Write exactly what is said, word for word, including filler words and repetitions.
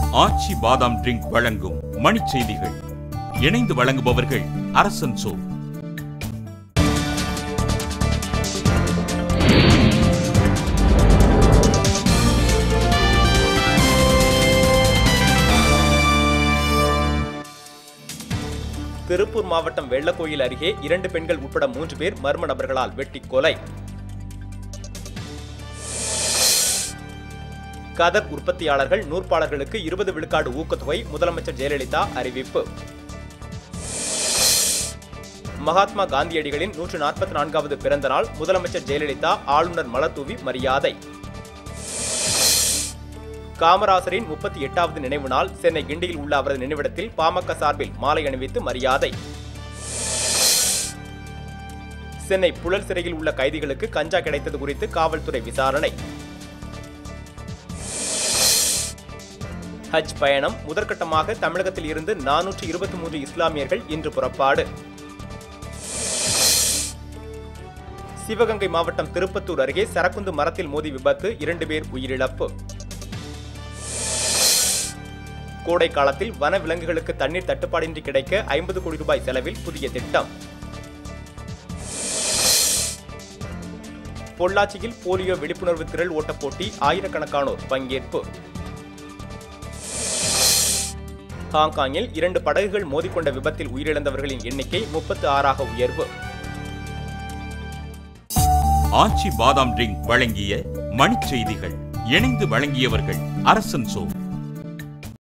ஆச்சி பாதாம் ட்ரிங்க் வழங்கும் மணிச் செய்திகள். இணைந்து வழங்குபவர்கள் அரசன் சோ. திருப்பூர் மாவட்டம் வெள்ளக்கோயில் அருகே இரண்டு பெண்கள் உட்பட மூன்று பேர் மர்ம நபர்களால் வெட்டி கொலை. கதர் உற்பத்தியாளர்கள் நூற்பாளர்களுக்கு இருபது விழுக்காடு ஊக்கத்தொகை முதலமைச்சர் ஜெயலலிதா அறிவிப்பு. மகாத்மா காந்தியடிகளின் நூற்று நாற்பத்தி நான்காவது பிறந்த நாள் முதலமைச்சர் ஜெயலலிதா ஆளுநர் மலர்தூவி மரியாதை. காமராசரின் முப்பத்தி எட்டாவது நினைவு நாள் சென்னை கிண்டியில் உள்ள அவரது நினைவிடத்தில் பாமக சார்பில் மாலை அணிவித்து மரியாதை. சென்னை புழல் சிறையில் உள்ள கைதிகளுக்கு கஞ்சா கிடைத்தது குறித்து காவல்துறை விசாரணை. ஹஜ் பயணம் முதற்கட்டமாக தமிழகத்தில் இருந்து நானூற்று இருபத்தி மூன்று இஸ்லாமியர்கள் இன்று புறப்பாடு. சிவகங்கை மாவட்டம் திருப்பத்தூர் அருகே சரக்குந்து மரத்தில் மோதி விபத்து, இரண்டு பேர் உயிரிழப்பு. கோடை காலத்தில் வன விலங்குகளுக்கு தண்ணீர் தட்டுப்பாடின்றி கிடைக்க ஐம்பது கோடி ரூபாய் செலவில் புதிய திட்டம். பொள்ளாச்சியில் போலியோ விழிப்புணர்வு திரள் ஓட்டப் போட்டி, ஆயிரக்கணக்கானோர் பங்கேற்பு. ஹாங்காங்கில் இரண்டு படகுகள் மோதிக்கொண்ட விபத்தில் உயிரிழந்தவர்களின் எண்ணிக்கை முப்பத்தி ஆறாக உயர்வு. ஆச்சி பாதாம் ட்ரிங்க் வழங்கிய மணிச் செய்திகள். இணைந்து வழங்கியவர்கள் அரசன் சோ.